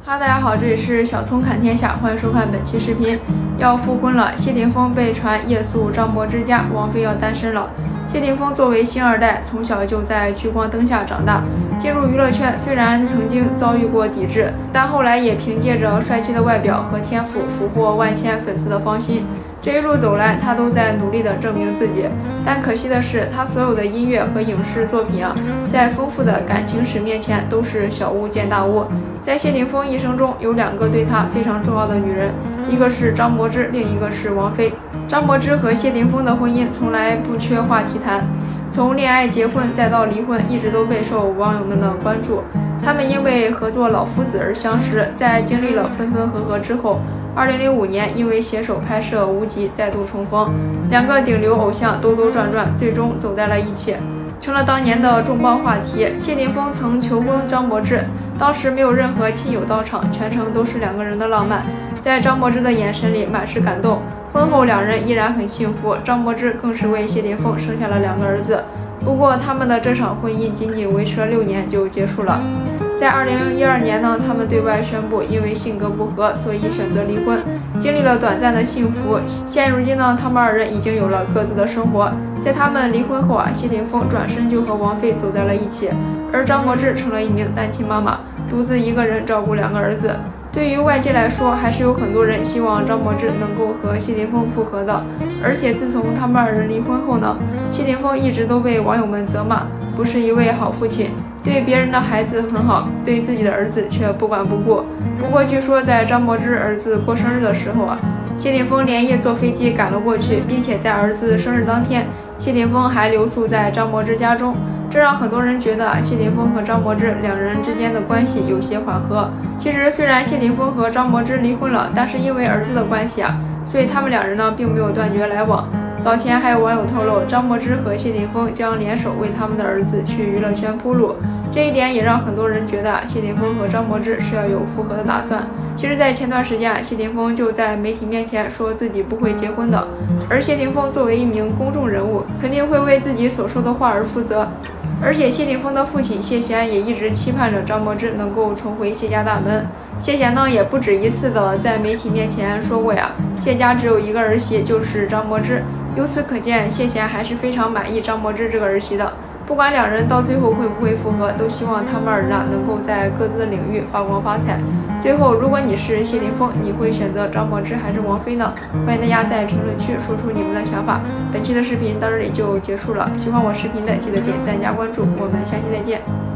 哈，大家好，这里是小葱侃天下，欢迎收看本期视频。要复婚了，谢霆锋被传夜宿张柏芝家，王菲要单身了。谢霆锋作为星二代，从小就在聚光灯下长大，进入娱乐圈虽然曾经遭遇过抵制，但后来也凭借着帅气的外表和天赋，俘获万千粉丝的芳心。这一路走来，他都在努力地证明自己，但可惜的是，他所有的音乐和影视作品在丰富的感情史面前都是小巫见大巫。在谢霆锋一生中，有两个对他非常重要的女人，一个是张柏芝，另一个是王菲。张柏芝和谢霆锋的婚姻从来不缺话题谈，从恋爱、结婚再到离婚，一直都备受网友们的关注。他们因为合作《老夫子》而相识，在经历了分分合合之后，2005年因为携手拍摄《无极》再度重逢，两个顶流偶像兜兜转转，最终走在了一起，成了当年的重磅话题。谢霆锋曾求婚张柏芝，当时没有任何亲友到场，全程都是两个人的浪漫，在张柏芝的眼神里满是感动。婚后两人依然很幸福，张柏芝更是为谢霆锋生下了2个儿子。不过他们的这场婚姻仅仅维持了6年就结束了。在2012年呢，他们对外宣布因为性格不合，所以选择离婚，经历了短暂的幸福。现如今呢，他们2人已经有了各自的生活。在他们离婚后谢霆锋转身就和王菲走在了一起，而张柏芝成了一名单亲妈妈，独自一个人照顾2个儿子。对于外界来说，还是有很多人希望张柏芝能够和谢霆锋复合的。而且自从他们2人离婚后呢，谢霆锋一直都被网友们责骂，不是一位好父亲，对别人的孩子很好，对自己的儿子却不管不顾。不过据说在张柏芝儿子过生日的时候谢霆锋连夜坐飞机赶了过去，并且在儿子生日当天，谢霆锋还留宿在张柏芝家中。这让很多人觉得谢霆锋和张柏芝2人之间的关系有些缓和。其实虽然谢霆锋和张柏芝离婚了，但是因为儿子的关系所以他们2人呢并没有断绝来往。早前还有网友透露，张柏芝和谢霆锋将联手为他们的儿子去娱乐圈铺路，这一点也让很多人觉得谢霆锋和张柏芝是要有复合的打算。其实在前段时间谢霆锋就在媒体面前说自己不会结婚的，而谢霆锋作为一名公众人物，肯定会为自己所说的话而负责。而且谢霆锋的父亲谢贤也一直期盼着张柏芝能够重回谢家大门。谢贤呢也不止一次的在媒体面前说过谢家只有1个儿媳，就是张柏芝。由此可见，谢贤还是非常满意张柏芝这个儿媳的。不管2人到最后会不会复合，都希望他们2人能够在各自的领域发光发财。最后，如果你是谢霆锋，你会选择张柏芝还是王菲呢？欢迎大家在评论区说出你们的想法。本期的视频到这里就结束了，喜欢我视频的记得点赞加关注，我们下期再见。